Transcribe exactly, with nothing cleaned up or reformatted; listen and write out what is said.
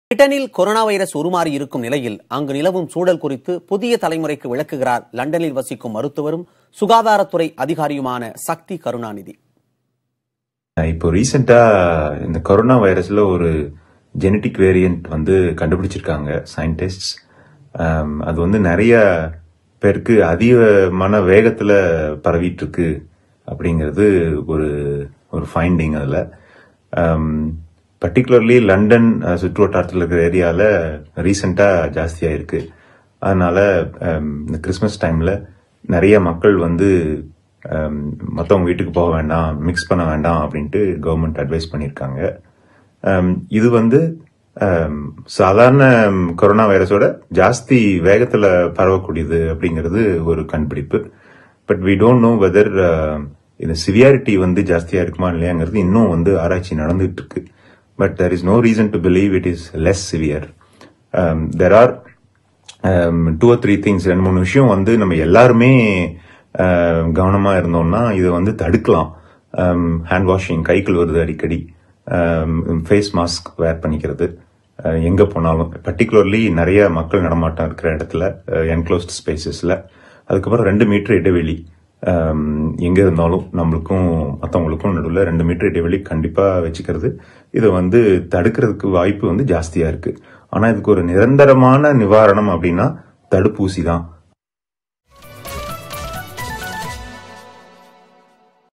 பிரிட்டனில் corona virus உருமாறி இருக்கும் நிலையில் அங்கு நிலவும் சூழல் குறித்து புதிய தலைமுறைக்கு விளக்குகிறார் லண்டனில் வசிக்கும் மருத்துவரும் சுகாதாரத்துறை அதிகாரியுமான சக்தி கருணாநிதி. இப்போ ரீசெண்டா இந்த கொரோனா வைரஸ்ல ஒரு ஜெனடிக் வேரியன்ட் வந்து கண்டுபிடிச்சிருக்காங்க சயின்டிஸ்ட். அது வந்து நிறைய பேருக்கு அதிகமான வேகத்துல பரவிட்டு இருக்கு அப்படிங்கிறது ஒரு ஒரு ஃபைண்டிங். அதுல பர்டிகுலர்லி லண்டன் சுற்று வட்டாரத்தில் இருக்கிற ஏரியால ரீசெண்டா ஜாஸ்தியா இருக்கு. அதனால இந்த கிறிஸ்மஸ் டைம்ல நிறைய மக்கள் வந்து மற்றவங்க வீட்டுக்கு போக வேண்டாம், மிக்ஸ் பண்ண வேண்டாம் அப்படின்ட்டு கவர்மெண்ட் அட்வைஸ் பண்ணியிருக்காங்க. இது வந்து சாதாரண கொரோனா வைரஸோட ஜாஸ்தி வேகத்துல பரவக்கூடியது அப்படிங்கிறது ஒரு கண்டுபிடிப்பு. But we don't know whether இந்த சிவியாரிட்டி வந்து ஜாஸ்தியா இருக்குமா இல்லையாங்கிறது இன்னும் வந்து ஆராய்ச்சி நடந்துட்டு இருக்கு. But there is no reason to believe it is less severe. Um, there are um, two or three things. ரெண்டு மூணு விஷயம் வந்து நம்ம எல்லாருமே கவனமா இருந்தோம்னா இதை வந்து தடுக்கலாம். ஹேண்ட் வாஷிங், கை கழுவுறது அடிக்கடி, ஃபேஸ் மாஸ்க் வேர் பண்ணிக்கிறது எங்க போனாலும், பர்டிகுலர்லி நிறைய மக்கள் நடமாட்டம் இருக்கிற இடத்துல, என்க்ளோஸ்ட் ஸ்பேசஸ்ல. அதுக்கப்புறம் ரெண்டு மீட்டர் இடைவெளி எங்க இருந்தாலும் நம்மளுக்கும் மற்றவங்களுக்கும் நடுவில் ரெண்டு மீட்டர் இடைவெளி கண்டிப்பா வச்சுக்கிறது. இதை வந்து தடுக்கிறதுக்கு வாய்ப்பு வந்து ஜாஸ்தியா இருக்கு. ஆனா இதுக்கு ஒரு நிரந்தரமான நிவாரணம் அப்படின்னா தடுப்பூசி தான்.